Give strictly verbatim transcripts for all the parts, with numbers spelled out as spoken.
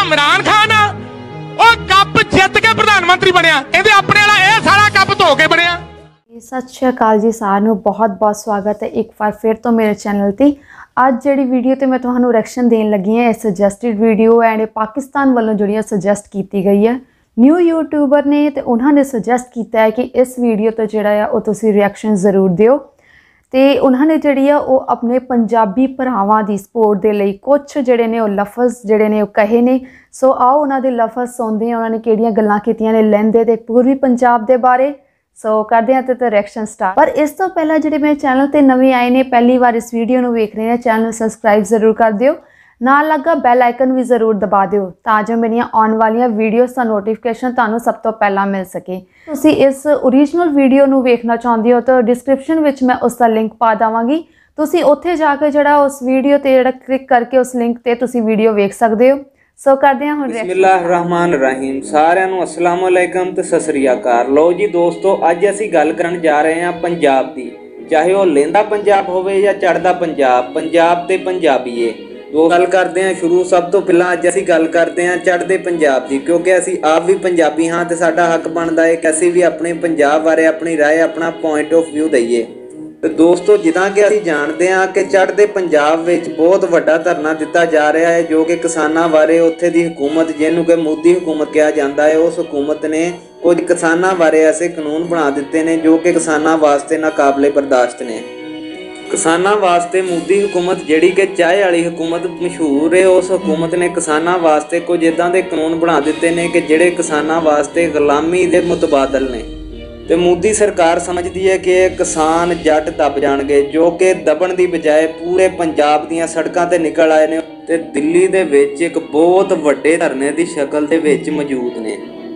इमरान खान आ ਉਹ ਕੱਪ ਜਿੱਤ ਕੇ ਪ੍ਰਧਾਨ ਮੰਤਰੀ ਬਣਿਆ, ਇਹਦੇ ਆਪਣੇ ਵਾਲਾ ਇਹ ਸਾਰਾ ਕੱਪ ਧੋ ਕੇ ਬਣਿਆ। सत श्री अकाल जी, सारिਆਂ बहुत बहुत स्वागत है एक बार फिर तो मेरे चैनल ते। ਅੱਜ ਜਿਹੜੀ ਵੀਡੀਓ ਤੇ ਮੈਂ ਤੁਹਾਨੂੰ ਰਿਐਕਸ਼ਨ ਦੇਣ ਲੱਗੀ ਹਾਂ, ਇਹ ਸਜੈਸਟਡ ਵੀਡੀਓ ਐਂਡ ਪਾਕਿਸਤਾਨ ਵੱਲੋਂ ਜਿਹੜੀ ਸਜੈਸਟ ਕੀਤੀ ਗਈ ਹੈ ਨਿਊ ਯੂਟਿਊਬਰ ਨੇ, ਤੇ ਉਹਨਾਂ ਨੇ ਸਜੈਸਟ ਕੀਤਾ ਹੈ ਕਿ ਇਸ ਵੀਡੀਓ ਤੇ ਜਿਹੜਾ ਆ ਉਹ ਤੁਸੀਂ ਰਿਐਕਸ਼ਨ ਜ਼ਰੂਰ ਦਿਓ। ਤੇ ਉਹਨਾਂ ਨੇ ਜਿਹੜੀ ਆ ਉਹ ਆਪਣੇ ਪੰਜਾਬੀ ਭਰਾਵਾਂ ਦੀ ਸਪੋਰਟ ਦੇ ਲਈ ਕੁਝ ਜਿਹੜੇ ਨੇ ਉਹ ਲਫ਼ਜ਼ ਜਿਹੜੇ ਨੇ ਉਹ ਕਹੇ ਨੇ। ਸੋ ਆਓ ਉਹਨਾਂ ਦੇ ਲਫ਼ਜ਼ ਸੁਣਦੇ ਹਾਂ, ਉਹਨਾਂ ਨੇ ਕਿਹੜੀਆਂ ਗੱਲਾਂ ਕੀਤੀਆਂ ਨੇ ਲਹਿੰਦੇ ਤੇ ਪੂਰਬੀ ਪੰਜਾਬ ਦੇ ਬਾਰੇ। ਸੋ ਕਰਦੇ ਹਾਂ ਤੇ ਰਿਐਕਸ਼ਨ ਸਟਾਰਟ। ਪਰ ਇਸ ਤੋਂ ਪਹਿਲਾਂ ਜਿਹੜੇ ਮੇਰੇ ਚੈਨਲ ਤੇ ਨਵੇਂ ਆਏ ਨੇ, ਪਹਿਲੀ ਵਾਰ ਇਸ ਵੀਡੀਓ ਨੂੰ ਵੇਖ ਰਹੇ ਨੇ, ਚੈਨਲ ਨੂੰ ਸਬਸਕ੍ਰਾਈਬ ਜ਼ਰੂਰ ਕਰ ਦਿਓ, ਨਾਲ ਲੱਗਾ ਬੈਲ ਆਈਕਨ ਵੀ ਜ਼ਰੂਰ ਦਬਾ ਦਿਓ ਤਾਂ ਜੋ ਮੇਰੀਆਂ ਆਉਣ ਵਾਲੀਆਂ ਵੀਡੀਓਜ਼ ਦਾ ਨੋਟੀਫਿਕੇਸ਼ਨ ਤੁਹਾਨੂੰ ਸਭ ਤੋਂ ਪਹਿਲਾਂ ਮਿਲ ਸਕੇ। ਤੁਸੀਂ ਇਸ ਓਰੀਜਨਲ ਵੀਡੀਓ ਨੂੰ ਵੇਖਣਾ ਚਾਹੁੰਦੇ ਹੋ ਤਾਂ ਡਿਸਕ੍ਰਿਪਸ਼ਨ ਵਿੱਚ ਮੈਂ ਉਸ ਦਾ ਲਿੰਕ ਪਾ ਦੇਵਾਂਗੀ, ਤੁਸੀਂ ਉੱਥੇ ਜਾ ਕੇ ਜਿਹੜਾ ਉਸ ਵੀਡੀਓ ਤੇ ਜਿਹੜਾ ਕਲਿੱਕ ਕਰਕੇ ਉਸ ਲਿੰਕ ਤੇ ਤੁਸੀਂ ਵੀਡੀਓ ਵੇਖ ਸਕਦੇ ਹੋ। ਸੋ ਕਰਦੇ ਹਾਂ ਹੁਣ ਬਿਸਮਿल्लाह रहमान रहीम। ਸਾਰਿਆਂ ਨੂੰ अस्सलाम वालेकुम ਤੇ ਸਤਿ ਸ੍ਰੀ ਅਕਾਲ। ਲਓ ਜੀ ਦੋਸਤੋ, ਅੱਜ ਅਸੀਂ ਗੱਲ ਕਰਨ ਜਾ ਰਹੇ ਹਾਂ ਪੰਜਾਬ ਦੀ, ਚਾਹੇ ਉਹ ਲਹਿੰਦਾ ਪੰਜਾਬ ਹੋਵੇ ਜਾਂ ਚੜ੍ਹਦਾ ਪੰਜਾਬ, ਪੰਜਾਬ ਤੇ ਪੰਜਾਬੀਏ। ਦੋ ਗੱਲ ਕਰਦੇ ਹਾਂ ਸ਼ੁਰੂ। ਸਭ ਤੋਂ ਪਹਿਲਾਂ ਅੱਜ ਅਸੀਂ ਗੱਲ ਕਰਦੇ ਹਾਂ ਚੜ੍ਹਦੇ ਪੰਜਾਬ ਦੀ, ਕਿਉਂਕਿ ਅਸੀਂ ਆਪ ਵੀ ਪੰਜਾਬੀ ਹਾਂ ਤੇ ਸਾਡਾ ਹੱਕ ਬਣਦਾ ਹੈ ਕਿ ਅਸੀਂ ਵੀ ਆਪਣੇ ਪੰਜਾਬ ਬਾਰੇ ਆਪਣੀ ਰਾਏ, ਆਪਣਾ ਪੁਆਇੰਟ ਆਫ ਵਿਊ ਦਈਏ। ਤੇ ਦੋਸਤੋ, ਜਿੱਦਾਂ ਕਿ ਅਸੀਂ ਜਾਣਦੇ ਹਾਂ ਕਿ ਚੜ੍ਹਦੇ ਪੰਜਾਬ ਵਿੱਚ ਬਹੁਤ ਵੱਡਾ ਧਰਨਾ ਦਿੱਤਾ ਜਾ ਰਿਹਾ ਹੈ, ਜੋ ਕਿ ਕਿਸਾਨਾਂ ਬਾਰੇ ਉੱਥੇ ਦੀ ਹਕੂਮਤ, ਜਿਹਨੂੰ ਕਿ ਮੋਦੀ ਹਕੂਮਤ ਕਿਹਾ ਜਾਂਦਾ ਹੈ, ਉਸ ਹਕੂਮਤ ਨੇ ਕੁਝ ਕਿਸਾਨਾਂ ਬਾਰੇ ਐਸੇ ਕਾਨੂੰਨ ਬਣਾ ਦਿੱਤੇ ਨੇ ਜੋ ਕਿ ਕਿਸਾਨਾਂ ਵਾਸਤੇ ਨਾਕਾਬਲੇ ਬਰਦਾਸ਼ਤ ਨੇ। ਕਿਸਾਨਾਂ ਵਾਸਤੇ ਮੋਦੀ ਹਕੂਮਤ, ਜਿਹੜੀ ਕਿ ਚਾਹ ਵਾਲੀ ਹਕੂਮਤ ਮਸ਼ਹੂਰ ਹੈ, ਉਸ ਹਕੂਮਤ ਨੇ ਕਿਸਾਨਾਂ ਵਾਸਤੇ ਕੁਝ ਇੱਦਾਂ ਦੇ ਕਾਨੂੰਨ ਬਣਾ ਦਿੱਤੇ ਨੇ ਕਿ ਜਿਹੜੇ ਕਿਸਾਨਾਂ ਵਾਸਤੇ ਗੁਲਾਮੀ ਦੇ ਮੁਤਬਾਦਲ ਨੇ। ਤੇ ਮੋਦੀ ਸਰਕਾਰ ਸਮਝਦੀ ਹੈ ਕਿ ਇਹ ਕਿਸਾਨ ਜੱਟ ਦਬ ਜਾਣਗੇ, ਜੋ ਕਿ ਦਬਣ ਦੀ ਬਜਾਏ ਪੂਰੇ ਪੰਜਾਬ ਦੀਆਂ ਸੜਕਾਂ ਤੇ ਨਿਕਲ ਆਏ ਨੇ ਤੇ ਦਿੱਲੀ ਦੇ ਵਿੱਚ ਇੱਕ ਬਹੁਤ ਵੱਡੇ ਧਰਨੇ ਦੀ ਸ਼ਕਲ ਦੇ ਵਿੱਚ ਮੌਜੂਦ ਨੇ।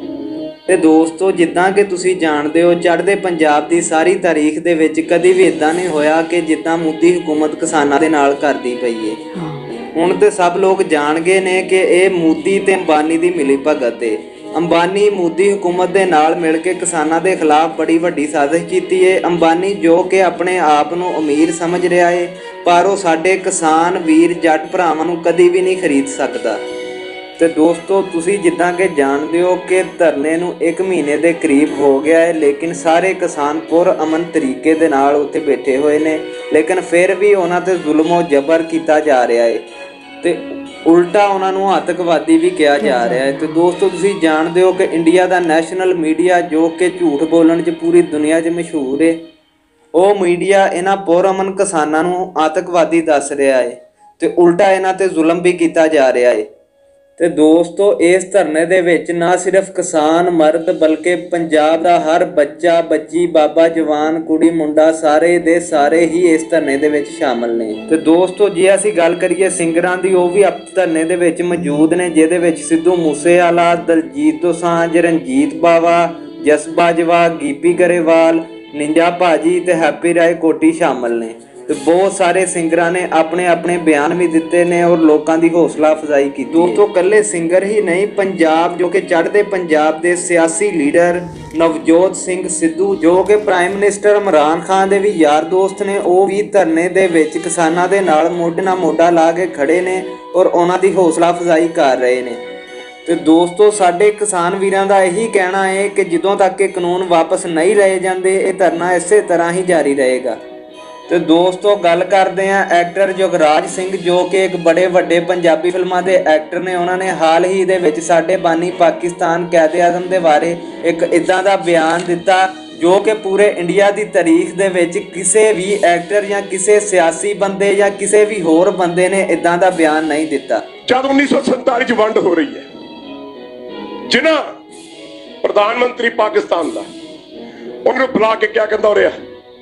ਤੇ ਦੋਸਤੋ, ਜਿੱਦਾਂ ਕਿ ਤੁਸੀਂ ਜਾਣਦੇ ਹੋ, ਚੜ੍ਹਦੇ ਪੰਜਾਬ ਦੀ ਸਾਰੀ ਤਾਰੀਖ ਦੇ ਵਿੱਚ ਕਦੀ ਵੀ ਇਦਾਂ ਨਹੀਂ ਹੋਇਆ ਕਿ ਜਿੱਦਾਂ ਮੋਦੀ ਹਕੂਮਤ ਕਿਸਾਨਾਂ ਦੇ ਨਾਲ ਕਰਦੀ ਪਈ ਹੈ। ਹੁਣ ਤੇ ਸਭ ਲੋਕ ਜਾਣ ਗਏ ਨੇ ਕਿ ਇਹ ਮੋਦੀ ਤੇ ਅੰਬਾਨੀ ਦੀ ਮਿਲੀ ਭਗਤ ਹੈ। ਅੰਬਾਨੀ ਮੋਦੀ ਹਕੂਮਤ ਦੇ ਨਾਲ ਮਿਲ ਕੇ ਕਿਸਾਨਾਂ ਦੇ ਖਿਲਾਫ ਬੜੀ ਵੱਡੀ ਸਾਜ਼ਿਸ਼ ਕੀਤੀ ਹੈ। ਅੰਬਾਨੀ ਜੋ ਕਿ ਆਪਣੇ ਆਪ ਨੂੰ ਅਮੀਰ ਸਮਝ ਰਿਹਾ ਹੈ, ਪਰ ਉਹ ਸਾਡੇ ਕਿਸਾਨ ਵੀਰ ਜੱਟ ਭਰਾਵਾਂ ਨੂੰ ਕਦੀ ਵੀ ਨਹੀਂ ਖਰੀਦ ਸਕਦਾ। ਤੇ ਦੋਸਤੋ, ਤੁਸੀਂ ਜਿੱਦਾਂ ਕਿ ਜਾਣਦੇ ਹੋ ਕਿ ਧਰਨੇ ਨੂੰ ਇੱਕ ਮਹੀਨੇ ਦੇ ਕਰੀਬ ਹੋ ਗਿਆ ਹੈ, ਲੇਕਿਨ ਸਾਰੇ ਕਿਸਾਨ ਪੁਰ ਅਮਨ ਤਰੀਕੇ ਦੇ ਨਾਲ ਉੱਥੇ ਬੈਠੇ ਹੋਏ ਨੇ, ਲੇਕਿਨ ਫਿਰ ਵੀ ਉਹਨਾਂ ਤੇ ਜ਼ੁਲਮੋ ਜਬਰ ਕੀਤਾ ਜਾ ਰਿਹਾ ਹੈ ਤੇ ਉਲਟਾ ਉਹਨਾਂ ਨੂੰ ਆਤੰਕਵਾਦੀ ਵੀ ਕਿਹਾ ਜਾ ਰਿਹਾ ਹੈ। ਤੇ ਦੋਸਤੋ, ਤੁਸੀਂ ਜਾਣਦੇ ਹੋ ਕਿ ਇੰਡੀਆ ਦਾ ਨੈਸ਼ਨਲ ਮੀਡੀਆ, ਜੋ ਕਿ ਝੂਠ ਬੋਲਣ 'ਚ ਪੂਰੀ ਦੁਨੀਆ 'ਚ ਮਸ਼ਹੂਰ ਹੈ, ਉਹ ਮੀਡੀਆ ਇਹਨਾਂ ਪੁਰਅਮਨ ਕਿਸਾਨਾਂ ਨੂੰ ਆਤੰਕਵਾਦੀ ਦੱਸ ਰਿਹਾ ਹੈ ਤੇ ਉਲਟਾ ਇਹਨਾਂ ਤੇ ਜ਼ੁਲਮ ਵੀ ਕੀਤਾ ਜਾ ਰਿਹਾ ਹੈ। ਤੇ ਦੋਸਤੋ, ਇਸ ਧਰਨੇ ਦੇ ਵਿੱਚ ਨਾ ਸਿਰਫ ਕਿਸਾਨ ਮਰਦ, ਬਲਕਿ ਪੰਜਾਬ ਦਾ ਹਰ ਬੱਚਾ, ਬੱਚੀ, ਬਾਬਾ, ਜਵਾਨ, ਕੁੜੀ, ਮੁੰਡਾ, ਸਾਰੇ ਦੇ ਸਾਰੇ ਹੀ ਇਸ ਧਰਨੇ ਦੇ ਵਿੱਚ ਸ਼ਾਮਲ ਨੇ। ਤੇ ਦੋਸਤੋ, ਜੇ ਅਸੀਂ ਗੱਲ ਕਰੀਏ ਸਿੰਗਰਾਂ ਦੀ, ਉਹ ਵੀ ਧਰਨੇ ਦੇ ਵਿੱਚ ਮੌਜੂਦ ਨੇ, ਜਿਹਦੇ ਵਿੱਚ ਸਿੱਧੂ ਮੂਸੇਵਾਲਾ, ਦਲਜੀਤ ਦੋਸਾਂਝ, ਰਣਜੀਤ ਬਾਵਾ, ਜਸ ਬਾਜਵਾ, ਗੀਪੀ ਗਰੇਵਾਲ, ਨਿੰਜਾ ਭਾਜੀ ਤੇ ਹੈਪੀ ਰਾਏ ਕੋਟੀ ਸ਼ਾਮਲ ਨੇ। ਤੇ ਬਹੁਤ ਸਾਰੇ ਸਿੰਗਰਾਂ ਨੇ ਆਪਣੇ ਆਪਣੇ ਬਿਆਨ ਵੀ ਦਿੱਤੇ ਨੇ ਔਰ ਲੋਕਾਂ ਦੀ ਹੌਸਲਾ ਅਫਜ਼ਾਈ ਕੀਤੀ। ਦੋਸਤੋ, ਇਕੱਲੇ ਸਿੰਗਰ ਹੀ ਨਹੀਂ, ਪੰਜਾਬ ਜੋ ਕਿ ਚੜ੍ਹਦੇ ਪੰਜਾਬ ਦੇ ਸਿਆਸੀ ਲੀਡਰ ਨਵਜੋਤ ਸਿੰਘ ਸਿੱਧੂ, ਜੋ ਕਿ ਪ੍ਰਾਈਮ ਮਿਨਿਸਟਰ ਇਮਰਾਨ ਖਾਨ ਦੇ ਵੀ ਯਾਰ ਦੋਸਤ ਨੇ, ਉਹ ਵੀ ਧਰਨੇ ਦੇ ਵਿੱਚ ਕਿਸਾਨਾਂ ਦੇ ਨਾਲ ਮੋਢੇ ਨਾਲ ਮੋਢਾ ਲਾ ਕੇ ਖੜੇ ਨੇ ਔਰ ਉਹਨਾਂ ਦੀ ਹੌਸਲਾ ਅਫਜ਼ਾਈ ਕਰ ਰਹੇ ਨੇ। ਤੇ ਦੋਸਤੋ, ਸਾਡੇ ਕਿਸਾਨ ਵੀਰਾਂ ਦਾ ਇਹੀ ਕਹਿਣਾ ਹੈ ਕਿ ਜਦੋਂ ਤੱਕ ਇਹ ਕਾਨੂੰਨ ਵਾਪਸ ਨਹੀਂ ਲਏ ਜਾਂਦੇ, ਇਹ ਧਰਨਾ ਇਸੇ ਤਰ੍ਹਾਂ ਹੀ ਜਾਰੀ ਰਹੇਗਾ। ਤੇ ਦੋਸਤੋ, ਗੱਲ ਕਰਦੇ ਹਾਂ ਐਕਟਰ ਜੁਗਰਾਜ ਸਿੰਘ, ਜੋ ਕਿ ਇੱਕ ਬੜੇ ਵੱਡੇ ਪੰਜਾਬੀ ਫਿਲਮਾਂ ਦੇ ਐਕਟਰ ਨੇ। ਉਹਨਾਂ ਨੇ ਹਾਲ ਹੀ ਦੇ ਵਿੱਚ ਸਾਡੇ ਬਾਨੀ ਪਾਕਿਸਤਾਨ ਕੈਦ ਆਜ਼ਮ ਦੇ ਬਾਰੇ ਇੱਕ ਇੱਦਾਂ ਦਾ ਬਿਆਨ ਦਿੱਤਾ ਜੋ ਕਿ ਪੂਰੇ ਇੰਡੀਆ ਦੀ ਤਾਰੀਖ ਦੇ ਵਿੱਚ ਕਿਸੇ ਵੀ ਐਕਟਰ ਜਾਂ ਕਿਸੇ ਸਿਆਸੀ ਬੰਦੇ ਜਾਂ ਕਿਸੇ ਵੀ ਹੋਰ ਬੰਦੇ ਨੇ ਇੱਦਾਂ ਦਾ ਬਿਆਨ ਨਹੀਂ ਦਿੱਤਾ। ਜਦ ਉੱਨੀ ਸੌ ਸੰਤਾਲੀ 'ਚ ਵੰਡ ਹੋ ਰਹੀ ਹੈ, ਜਿਨ੍ਹਾਂ ਪ੍ਰਧਾਨ ਮੰਤਰੀ ਪਾਕਿਸਤਾਨ ਦਾ ਉਹਨੂੰ ਬੁਲਾ ਕੇ ਕਿਆ ਕਹਿੰਦਾ ਹੋ ਰਿਹਾ,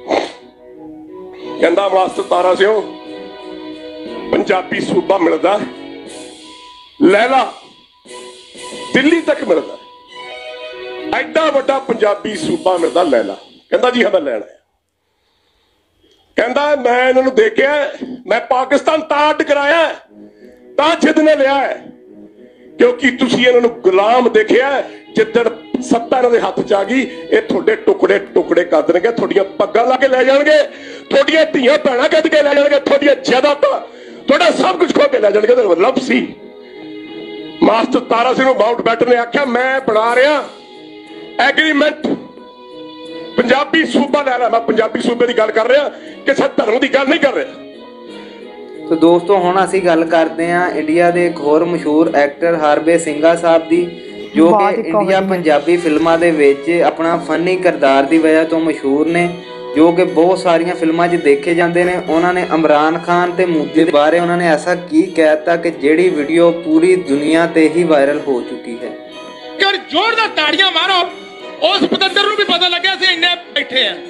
ਕਹਿੰਦਾ ਵਾਸਤੇ ਤਾਰਾ ਸਿਓ ਪੰਜਾਬੀ ਸੂਬਾ ਮਿਲਦਾ, ਲੈਲਾ ਦਿੱਲੀ ਤੱਕ ਮਿਲਦਾ, ਐਡਾ ਵੱਡਾ ਪੰਜਾਬੀ ਸੂਬਾ ਮਿਲਦਾ ਲੈਲਾ। ਕਹਿੰਦਾ ਜੀ ਹਾਂ ਮੈਂ ਲੈਣਾ ਹੈ। ਕਹਿੰਦਾ ਮੈਂ ਇਹਨਾਂ ਨੂੰ ਦੇਖਿਆ, ਮੈਂ ਪਾਕਿਸਤਾਨ ਤਾਂ ਅੱਡ ਕਰਾਇਆ ਤਾਂ ਜਿੱਦ ਨੇ ਲਿਆ ਹੈ, ਕਿਉਂਕਿ ਤੁਸੀਂ ਇਹਨਾਂ ਨੂੰ ਗੁਲਾਮ ਦੇਖਿਆ। ਜਿੱਦਣ ਸੱਤਾ ਇਹਨਾਂ ਦੇ ਹੱਥ 'ਚ ਆ ਗਈ, ਇਹ ਤੁਹਾਡੇ ਟੁਕੜੇ ਟੁਕੜੇ ਕਰ ਦੇਣਗੇ, ਤੁਹਾਡੀਆਂ ਪੱਗਾਂ ਲਾ ਕੇ ਲੈ ਜਾਣਗੇ, ਤੁਹਾਡੀਆਂ ਧੀਆਂ ਭੈਣਾਂ ਕੱਢ ਕੇ ਲੈ ਜਾਣਗੇ, ਤੁਹਾਡੀਆਂ ਜਾਇਦਾਦਾਂ, ਤੁਹਾਡਾ ਸਭ ਕੁਝ ਖੋ ਕੇ ਲੈ ਜਾਣਗੇ। ਮਤਲਬ ਸੀ ਮਾਸਟਰ ਤਾਰਾ ਸਿੰਘ ਨੂੰ ਮਾਊਂਟ ਬੈਟਨ ਨੇ ਆਖਿਆ ਮੈਂ ਬਣਾ ਰਿਹਾ ਐਗਰੀਮੈਂਟ ਪੰਜਾਬੀ ਸੂਬਾ ਲੈ ਲੈ। ਮੈਂ ਪੰਜਾਬੀ ਸੂਬੇ ਦੀ ਗੱਲ ਕਰ ਰਿਹਾ, ਕਿਸੇ ਧਰਮ ਦੀ ਗੱਲ ਨਹੀਂ ਕਰ ਰਿਹਾ। तो दोस्तों हुण असीं गल करते हैं इंडिया के एक होर मशहूर एक्टर हरबे ਸਿੰਘਾ साहब की, जो कि इंडिया पंजाबी फिल्मां दे विच अपना फनी किरदार की वजह तो मशहूर ने, जो कि बहुत सारिया फिल्मां 'च देखे जाते हैं। उन्होंने इमरान खान ते मोदी के बारे उन्होंने ऐसा की कहता कि जिहड़ी वीडियो पूरी दुनिया ते ही वायरल हो चुकी है। कर जोरदार ताड़ियां मारो, उस पतंदर नूं भी पता लग्या सी इन्ने बैठे हैं।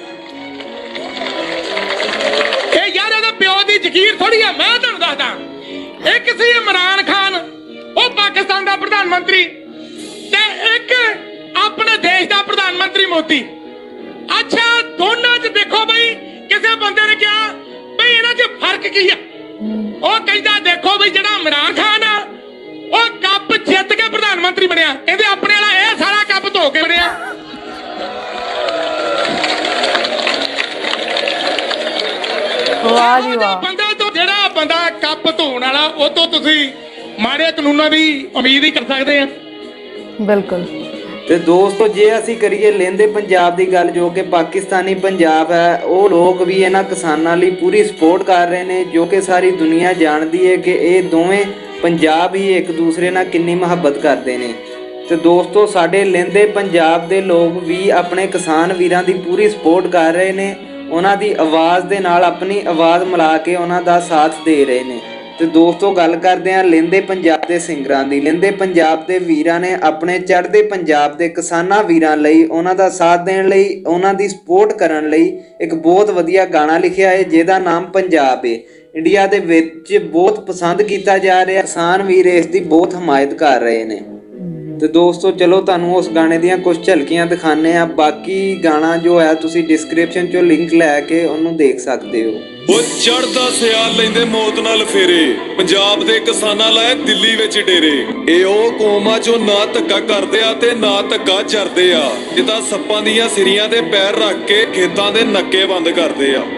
ਇਹ ਯਾਰ ਇਹਦੇ ਪਿਓ ਦੀ ਜ਼ਕੀਰ ਥੋੜੀ ਆ। ਮੈਂ ਤੁਹਾਨੂੰ ਦੱਸਦਾ, ਇੱਕ ਸੀ ਇਮਰਾਨ ਖਾਨ, ਉਹ ਪਾਕਿਸਤਾਨ ਦਾ ਪ੍ਰਧਾਨ ਮੰਤਰੀ, ਤੇ ਇੱਕ ਆਪਣੇ ਦੇਸ਼ ਦਾ ਪ੍ਰਧਾਨ ਮੰਤਰੀ ਮੋਦੀ। ਅੱਛਾ, ਦੋਨਾਂ 'ਚ ਦੇਖੋ ਬਈ, ਕਿਸੇ ਬੰਦੇ ਨੇ ਕਿਹਾ ਬਈ ਇਹਨਾਂ 'ਚ ਫਰਕ ਕੀ ਆ। ਉਹ ਕਹਿੰਦਾ ਦੇਖੋ ਬਈ ਜਿਹੜਾ ਇਮਰਾਨ ਖਾਨ ਆ ਉਹ ਕੱਪ ਜਿੱਤ ਕੇ ਪ੍ਰਧਾਨ ਮੰਤਰੀ ਬਣਿਆ, ਇਹਦੇ ਆਪਣੇ ਵਾਲਾ ਇਹ ਸਾਰਾ ਕੱਪ ਧੋ ਕੇ ਬਣਿਆ। ਵਾਹ ਜੀ ਵਾਹ। ਬੰਦਾ ਤੋਂ ਜਿਹੜਾ ਬੰਦਾ ਕੱਪ ਧੋਣ ਵਾਲਾ, ਉਹ ਤੋਂ ਤੁਸੀਂ ਮਾੜੇ ਕਾਨੂੰਨਾਂ ਦੀ ਉਮੀਦ ਹੀ ਕਰ ਸਕਦੇ ਆ। ਬਿਲਕੁਲ। ਤੇ ਦੋਸਤੋ ਜੇ ਅਸੀਂ ਕਰੀਏ ਲਹਿੰਦੇ ਪੰਜਾਬ ਦੀ ਗੱਲ, ਜੋ ਕਿ ਪਾਕਿਸਤਾਨੀ ਪੰਜਾਬ ਹੈ, ਉਹ ਲੋਕ ਵੀ ਇਹਨਾਂ ਕਿਸਾਨਾਂ ਲਈ ਪੂਰੀ ਸਪੋਰਟ ਕਰ ਰਹੇ ਨੇ, ਜੋ ਕਿ ਸਾਰੀ ਦੁਨੀਆ ਜਾਣਦੀ ਹੈ ਕਿ ਇਹ ਦੋਵੇਂ ਪੰਜਾਬ ਹੀ ਇੱਕ ਦੂਸਰੇ ਨਾਲ ਕਿੰਨੀ ਮੁਹੱਬਤ ਕਰਦੇ ਨੇ। ਤੇ ਦੋਸਤੋ ਸਾਡੇ ਲਹਿੰਦੇ ਪੰਜਾਬ ਦੇ ਲੋਕ ਵੀ ਆਪਣੇ ਕਿਸਾਨ ਵੀਰਾਂ ਦੀ ਪੂਰੀ ਸਪੋਰਟ ਕਰ ਰਹੇ ਨੇ, ਉਹਨਾਂ ਦੀ ਆਵਾਜ਼ ਦੇ ਨਾਲ ਆਪਣੀ ਆਵਾਜ਼ ਮਿਲਾ ਕੇ ਉਹਨਾਂ ਦਾ ਸਾਥ ਦੇ ਰਹੇ ਨੇ। ਤੇ ਦੋਸਤੋ ਗੱਲ ਕਰਦੇ ਹਾਂ ਲਹਿੰਦੇ ਪੰਜਾਬ ਦੇ ਸਿੰਗਰਾਂ ਦੀ। ਲਹਿੰਦੇ ਪੰਜਾਬ ਦੇ ਵੀਰਾਂ ਨੇ ਆਪਣੇ ਚੜ੍ਹਦੇ ਪੰਜਾਬ ਦੇ ਕਿਸਾਨਾਂ ਵੀਰਾਂ ਲਈ, ਉਹਨਾਂ ਦਾ ਸਾਥ ਦੇਣ ਲਈ, ਉਹਨਾਂ ਦੀ ਸਪੋਰਟ ਕਰਨ ਲਈ ਇੱਕ ਬਹੁਤ ਵਧੀਆ ਗਾਣਾ ਲਿਖਿਆ ਹੈ, ਜਿਹਦਾ ਨਾਮ ਪੰਜਾਬ ਹੈ। ਇੰਡੀਆ ਦੇ ਵਿੱਚ ਬਹੁਤ ਪਸੰਦ ਕੀਤਾ ਜਾ ਰਿਹਾ, ਕਿਸਾਨ ਵੀਰ ਇਸ ਦੀ ਬਹੁਤ ਹਮਾਇਤ ਕਰ ਰਹੇ ਨੇ। ਤੇ ਦੋਸਤੋ ਚਲੋ ਤੁਹਾਨੂੰ ਉਸ ਗਾਣੇ ਦੀਆਂ ਕੁਝ ਝਲਕੀਆਂ ਦਿਖਾਣੇ ਆ। ਬਾਕੀ ਗਾਣਾ ਜੋ ਹੈ ਤੁਸੀਂ ਡਿਸਕ੍ਰਿਪਸ਼ਨ ਚੋਂ ਲਿੰਕ ਲੈ ਕੇ ਉਹਨੂੰ ਦੇਖ ਸਕਦੇ ਹੋ। ਉਹ ਚੜਦਾ ਸਿਆਲ ਲੈਂਦੇ ਮੌਤ ਨਾਲ ਫੇਰੇ, ਪੰਜਾਬ ਦੇ ਕਿਸਾਨਾਂ ਲਾਏ ਦਿੱਲੀ ਵਿੱਚ ਡੇਰੇ। ਇਹ ਉਹ ਕੌਮਾਂ ਚੋਂ ਨਾ ਧੱਕਾ ਕਰਦੇ ਆ ਤੇ ਨਾ ਧੱਕਾ ਚਰਦੇ ਆ, ਜਿੱਦਾਂ ਸੱਪਾਂ ਦੀਆਂ ਸਿਰੀਆਂ ਤੇ ਪੈਰ ਰੱਖ ਕੇ ਖੇਤਾਂ ਦੇ ਨੱਕੇ ਬੰਦ ਕਰਦੇ ਆ।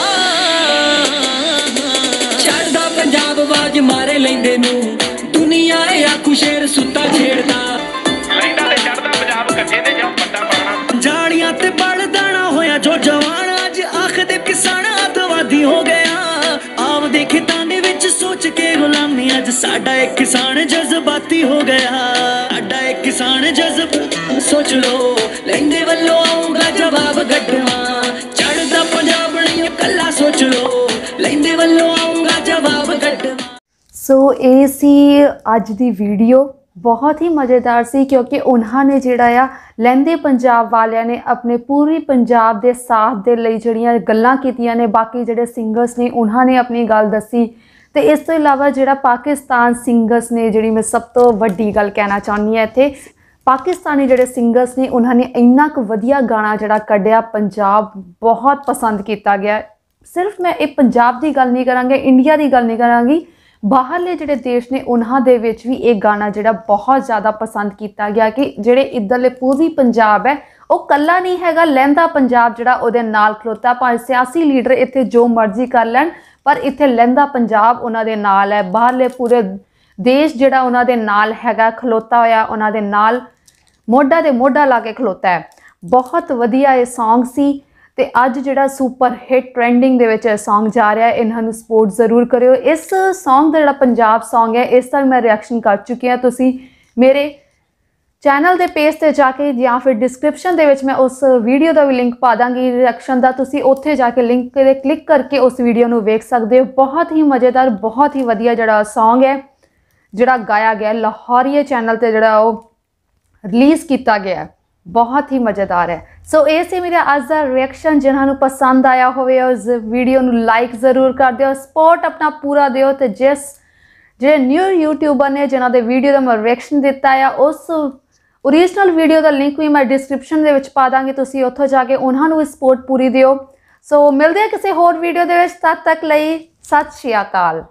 ਚੜਦਾ ਪੰਜਾਬ ਆਵਾਜ਼ ਮਾਰੇ ਲੈਂਦੇ ਨੂੰ, ਦੁਨੀਆ ਇਹ ਆਖੂ ਸ਼ੇਰ ਸੁੱਤਾ ਛੇੜਦਾ। ਲੈਂਦਾ ਤੇ ਚੜਦਾ ਪੰਜਾਬ ਕੱਟੇ ਤੇ ਜਾਂ ਪੱਟਾ ਪਾਣਾ, ਜਾਲੀਆਂ ਤੇ ਬਲ ਦਾਣਾ ਹੋਇਆ ਜੋ ਜਵਾਨ, ਅੱਜ ਆਖਦੇ ਕਿਸਾਨ ਅੱਤਵਾਦੀ ਹੋ ਗਿਆ। ਆਪਦੇ ਖੇਤਾਂ ਦੇ ਵਿੱਚ ਸੋਚ ਕੇ ਗੁਲਾਮੀ, ਅੱਜ ਸਾਡਾ ਇੱਕ ਕਿਸਾਨ ਜਜ਼ਬਾਤੀ ਹੋ ਗਿਆ। ਸਾਡਾ ਇੱਕ ਕਿਸਾਨ ਜਜ਼ਬ ਸੋਚ ਲੋ, ਲੈਂਦੇ ਵੱਲੋਂ ਆਊਗਾ ਜਵਾਬ ਗੱਡਵਾ। ਚੜਦਾ ਪੰਜਾਬ ਨਹੀਂ ਕੱਲਾ ਸੋਚ ਲੋ, ਲੈਂਦੇ ਵੱਲੋਂ ਆਊਗਾ ਜਵਾਬ ਗੱਡਵਾ। ਸੋ ਇਹ ਸੀ ਅੱਜ ਦੀ ਵੀਡੀਓ, ਬਹੁਤ ਹੀ ਮਜ਼ੇਦਾਰ ਸੀ, ਕਿਉਂਕਿ ਉਹਨਾਂ ਨੇ ਜਿਹੜਾ ਆ ਲਹਿੰਦੇ ਪੰਜਾਬ ਵਾਲਿਆਂ ਨੇ ਆਪਣੇ ਪੂਰੀ ਪੰਜਾਬ ਦੇ ਸਾਥ ਦੇ ਲਈ ਜਿਹੜੀਆਂ ਗੱਲਾਂ ਕੀਤੀਆਂ ਨੇ। ਬਾਕੀ ਜਿਹੜੇ ਸਿੰਗਰਸ ਨੇ ਉਹਨਾਂ ਨੇ ਆਪਣੀ ਗੱਲ ਦੱਸੀ, ਤੇ ਇਸ ਤੋਂ ਇਲਾਵਾ ਜਿਹੜਾ ਪਾਕਿਸਤਾਨ ਸਿੰਗਰਸ ਨੇ, ਜਿਹੜੀ ਮੈਂ ਸਭ ਤੋਂ ਵੱਡੀ ਗੱਲ ਕਹਿਣਾ ਚਾਹੁੰਦੀ ਹਾਂ ਇੱਥੇ, ਪਾਕਿਸਤਾਨੀ ਜਿਹੜੇ ਸਿੰਗਰਸ ਨੇ ਉਹਨਾਂ ਨੇ ਇੰਨਾ ਕੁ ਵਧੀਆ ਗਾਣਾ ਜਿਹੜਾ ਕੱਢਿਆ, ਪੰਜਾਬ ਬਹੁਤ ਪਸੰਦ ਕੀਤਾ ਗਿਆ। ਸਿਰਫ ਮੈਂ ਇਹ ਪੰਜਾਬ ਦੀ ਗੱਲ ਨਹੀਂ ਕਰਾਂਗੀ, ਇੰਡੀਆ ਦੀ ਗੱਲ ਨਹੀਂ ਕਰਾਂਗੀ, ਬਾਹਰਲੇ ਜਿਹੜੇ ਦੇਸ਼ ਨੇ ਉਹਨਾਂ ਦੇ ਵਿੱਚ ਵੀ ਇਹ ਗਾਣਾ ਜਿਹੜਾ ਬਹੁਤ ਜ਼ਿਆਦਾ ਪਸੰਦ ਕੀਤਾ ਗਿਆ ਕਿ ਜਿਹੜੇ ਇੱਧਰਲੇ ਪੂਰੀ ਪੰਜਾਬ ਹੈ ਉਹ ਕੱਲਾ ਨਹੀਂ ਹੈਗਾ, ਲਹਿੰਦਾ ਪੰਜਾਬ ਜਿਹੜਾ ਉਹਦੇ ਨਾਲ ਖਲੋਤਾ। ਭਾਵੇਂ ਸਿਆਸੀ ਲੀਡਰ ਇੱਥੇ ਜੋ ਮਰਜ਼ੀ ਕਰ ਲੈਣ, ਪਰ ਇੱਥੇ ਲਹਿੰਦਾ ਪੰਜਾਬ ਉਹਨਾਂ ਦੇ ਨਾਲ ਹੈ। ਬਾਹਰਲੇ ਪੂਰੇ ਦੇਸ਼ ਜਿਹੜਾ ਉਹਨਾਂ ਦੇ ਨਾਲ ਹੈਗਾ, ਖਲੋਤਾ ਹੋਇਆ ਉਹਨਾਂ ਦੇ ਨਾਲ, ਮੋਢਾ ਤੇ ਮੋਢਾ ਲਾ ਕੇ ਖਲੋਤਾ ਹੈ। ਬਹੁਤ ਵਧੀਆ ਇਹ ਸੌਂਗ ਸੀ, ਤੇ ਅੱਜ ਜਿਹੜਾ ਸੁਪਰ ਹਿੱਟ ਟ੍ਰੈਂਡਿੰਗ ਦੇ ਵਿੱਚ ਸੌਂਗ ਜਾ ਰਿਹਾ, ਇਹਨਾਂ ਨੂੰ ਸਪੋਰਟ ਜ਼ਰੂਰ ਕਰਿਓ। ਇਸ ਸੌਂਗ ਦਾ ਜਿਹੜਾ ਪੰਜਾਬ ਸੌਂਗ ਹੈ, ਇਸ ਦਾ ਮੈਂ ਰਿਐਕਸ਼ਨ ਕਰ ਚੁੱਕੀ ਹਾਂ। ਤੁਸੀਂ ਮੇਰੇ ਚੈਨਲ ਦੇ ਪੇਜ ਤੇ ਜਾ ਕੇ ਜਾਂ ਫਿਰ ਡਿਸਕ੍ਰਿਪਸ਼ਨ ਦੇ ਵਿੱਚ ਮੈਂ ਉਸ ਵੀਡੀਓ ਦਾ ਵੀ ਲਿੰਕ ਪਾ ਦਾਂਗੀ ਰਿਐਕਸ਼ਨ ਦਾ, ਤੁਸੀਂ ਉੱਥੇ ਜਾ ਕੇ ਲਿੰਕ ਤੇ ਕਲਿੱਕ ਕਰਕੇ ਉਸ ਵੀਡੀਓ ਨੂੰ ਵੇਖ ਸਕਦੇ ਹੋ। ਬਹੁਤ ਹੀ ਮਜ਼ੇਦਾਰ, ਬਹੁਤ ਹੀ ਵਧੀਆ ਜਿਹੜਾ ਸੌਂਗ ਹੈ, ਜਿਹੜਾ ਗਾਇਆ ਗਿਆ ਲਾਹੌਰੀਏ ਚੈਨਲ ਤੇ ਜਿਹੜਾ ਉਹ ਰਿਲੀਜ਼ ਕੀਤਾ ਗਿਆ, ਬਹੁਤ ਹੀ ਮਜ਼ੇਦਾਰ ਹੈ। ਸੋ ਇਹ ਸੀ ਮੇਰਾ ਅੱਜ ਦਾ ਰਿਐਕਸ਼ਨ। ਜਿਨ੍ਹਾਂ ਨੂੰ ਪਸੰਦ ਆਇਆ ਹੋਵੇ ਉਸ ਵੀਡੀਓ ਨੂੰ ਲਾਈਕ ਜ਼ਰੂਰ ਕਰ ਦਿਓ, ਸਪੋਰਟ ਆਪਣਾ ਪੂਰਾ ਦਿਓ। ਤੇ ਜਿਸ ਜਿਹੜੇ ਨਿਊ ਯੂਟਿਊਬਰ ਨੇ ਜਿਨ੍ਹਾਂ ਦੇ ਵੀਡੀਓ ਦਾ ਮੈਂ ਰਿਐਕਸ਼ਨ ਦਿੱਤਾ ਆ, ਉਸ ਓਰੀਜਨਲ ਵੀਡੀਓ ਦਾ ਲਿੰਕ ਵੀ ਮੈਂ ਡਿਸਕ੍ਰਿਪਸ਼ਨ ਦੇ ਵਿੱਚ ਪਾ ਦਾਂਗੀ, ਤੁਸੀਂ ਉੱਥੋਂ ਜਾ ਕੇ ਉਹਨਾਂ ਨੂੰ ਵੀ ਸਪੋਰਟ ਪੂਰੀ ਦਿਓ। ਸੋ ਮਿਲਦੇ ਹਾਂ ਕਿਸੇ ਹੋਰ ਵੀਡੀਓ ਦੇ ਵਿੱਚ, ਤਦ ਤੱਕ ਲਈ ਸਤਿ ਸ਼੍ਰੀ ਅਕਾਲ।